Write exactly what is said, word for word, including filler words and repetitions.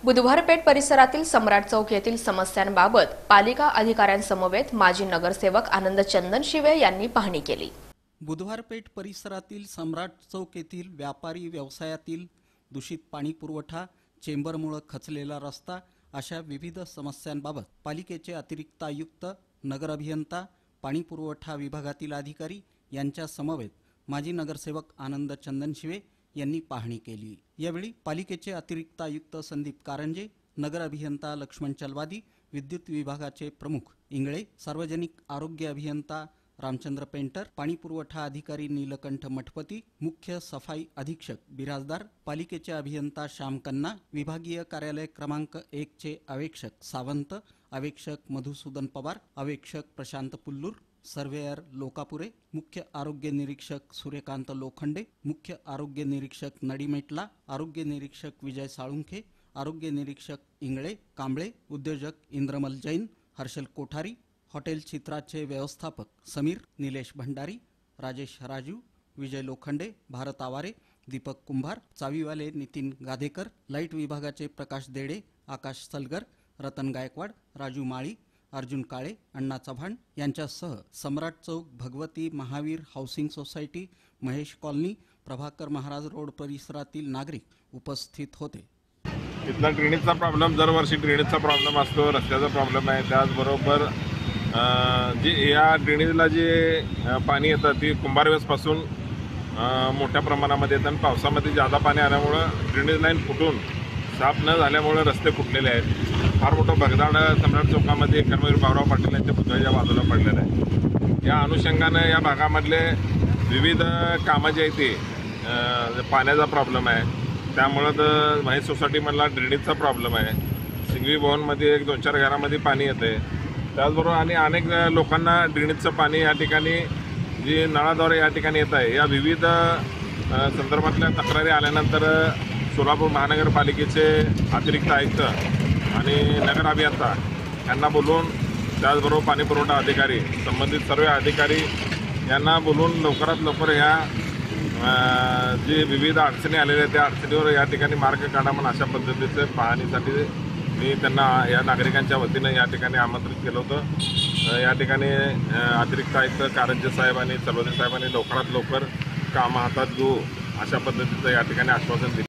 बुधवार पेठ परिसरातील सम्राट चौक येथील समस्यांबाबत पालिका अधिकाऱ्यांसमवेत माजी नगरसेवक आनंद चंदनशिवे यांनी पाहणी केली। बुधवार पेठ परिसरातील सम्राट चौक येथील व्यापारी व्यवसायातील दूषित पाणी पुरवठा, चेंबरमुळे खचलेला रस्ता अशा विविध समस्यांबाबत पालिकेचे अतिरिक्त आयुक्त, नगर अभियंता, पाणी पुरवठा विभागातील अधिकारी यांच्या समवेत माजी नगरसेवक आनंद चंदनशिवे यांनी पाहणी केली। यावेळी पालिकेचे अतिरिक्त आयुक्त संदीप कारंजे, नगर अभियंता लक्ष्मण चलवादी, विद्युत विभागाचे प्रमुख इंगळे, सार्वजनिक आरोग्य अभियंता रामचंद्र पेंटर, पाणी पुरवठा अधिकारी नीलकंठ मठपती, मुख्य सफाई अधीक्षक बिराजदार, पालिकेचे अभियंता श्याम कन्ना, विभागीय कार्यालय क्रमांक एक चे अवेक्षक सावंत, अवेक्षक मधुसूदन पवार, अवेक्षक प्रशांत पुल्लूर, सर्वेयर लोकापुरे, मुख्य आरोग्य निरीक्षक सूर्यकांत लोखंडे, मुख्य आरोग्य निरीक्षक नडीमेटला, आरोग्य निरीक्षक विजय साळुंखे, आरोग्य निरीक्षक इंगळे कांबळे, उद्योजक इंद्रमल जैन, हर्षल कोठारी, हॉटेल चित्राचे व्यवस्थापक समीर निलेश भंडारी, राजेश राजू, विजय लोखंडे, भारत आवारे, दीपक कुंभार, चावीवाले नितीन गादेकर, लाईट विभागाचे प्रकाश देडे, आकाश सलगर, रतन गायकवाड, राजू माळी, अर्जुन काळे, अण्णा चव्हाण यांच्यासह Samrat Chowk, Bhagwati Mahavir housing society, Mahesh colony, Prabhakar Maharaj road परिसरातील नागरिक उपस्थित होते। इथला ड्रेनेजचा प्रॉब्लेम दरवर्षी ड्रेनेजचा प्रॉब्लेम असतो, रस्त्याचा प्रॉब्लेम आहे। त्याचबरोबर जे या ड्रेनेजला जे पाणी येतं ते कुंभारवेसपासून मोठ्या प्रमाणामध्ये येतं आणि पावसामध्ये जादा पाणी आल्यामुळं ड्रेनेज लाईन फुटून साफ न झाल्यामुळे रस्ते फुटलेले आहेत। फार मोठं भगदाड सम्राट चौकामध्ये कर्मवीर भाऊराव पाटील यांच्या पुतळ्याच्या बाजूला पडलेलं आहे। या अनुषंगानं या भागामधले विविध कामं जे आहेत ते पाण्याचा प्रॉब्लेम आहे, त्यामुळं तर महेश सोसायटीमधला ड्रेनेजचा प्रॉब्लेम आहे। सिंघवी भवनमध्ये एक दोन चार घरामध्ये पाणी येते। त्याचबरोबर आणि अनेक लोकांना ड्रेनेजचं पाणी या ठिकाणी जी नळाद्वारे या ठिकाणी येत आहे, या विविध संदर्भातल्या तक्रारी आल्यानंतर सोलापूर महानगरपालिकेचे अतिरिक्त आयुक्त आणि नगर अभियंता यांना बोलवून, त्याचबरोबर पाणी पुरवठा अधिकारी, संबंधित सर्व अधिकारी यांना बोलून लवकरात लवकर ह्या जे विविध अडचणी आलेल्या आहेत त्या अडचणीवर या ठिकाणी मार्ग काढा म्हणून अशा पद्धतीचे पाहणीसाठी मी त्यांना या नागरिकांच्या वतीनं या ठिकाणी आमंत्रित केलं होतं। या ठिकाणी अतिरिक्त आयुक्त कारंजे साहेब आणि चलवदे साहेबांनी लवकरात लवकर कामं हातात घेऊ अशा पद्धतीचं या ठिकाणी आश्वासन दिलं।